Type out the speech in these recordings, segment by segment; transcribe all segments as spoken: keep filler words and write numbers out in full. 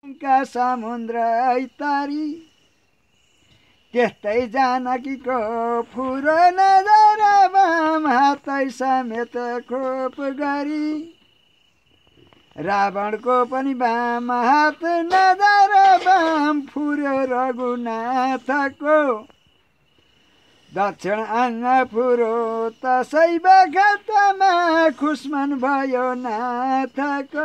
का समुद्र ऐतारी त्यस्तै जानकीको फुरो नजर बाम हातै समेत खोप गरी रावणको पनि बाम हात नजर बाम फुर्यो रघुनाथको दक्षिण अङ्ग फुरो तसै बखतमा खुस्मन भयो नाथको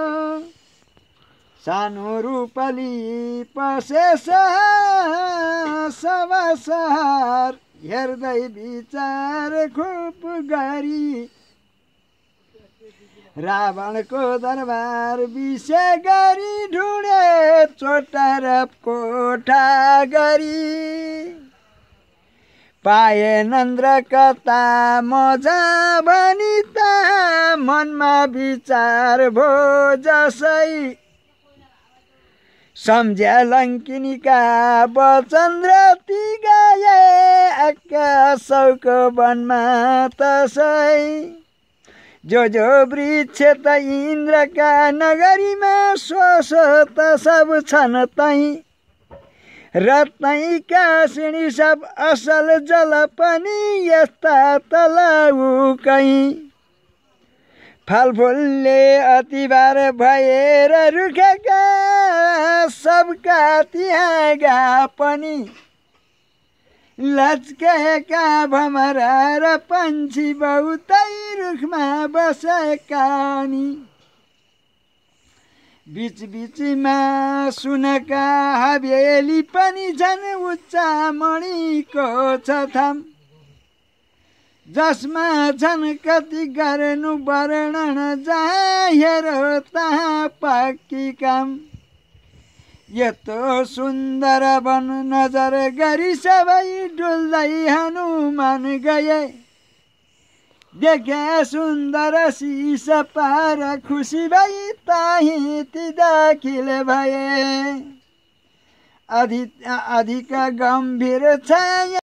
सानो रूपली पसे सभा सहर हेर्दै विचार खुब गरी रावणको दरबार विषय गरी ढुँडे चोटा र कोठा गरी पाए नन्द्र कता मजा भनिता मनमा विचार भो जसै सम्झ्या लङ्किनीका वचन रति गाए आकाशको वनमा तसै जो जो वृक्ष त इन्द्रका नगरीमा सोस त सब छन् तै र तै कासिनी सब असल जल पनि यस्ता तलाउ कहीँ फलफुलले अतिबार भएर रुखेका सबका त्यागा पनि लच्केका भमरा र पन्छी बहुतै रुखमा बसेका नि बीच बीचमा सुनका हवेली पनि झन् उच्चा मणिको छ थाम जसमा छन् कति गर्नु वर्णन जहाँ हेरो तहाँ पक्की काम यस्तो सुन्दर वन नजर गरी सबै डुल्दै हनुमान गए देखे सुन्दर शीश पार खुसी भई ताही ती दाखिल भए अधिक अधिक गम्भीर छाया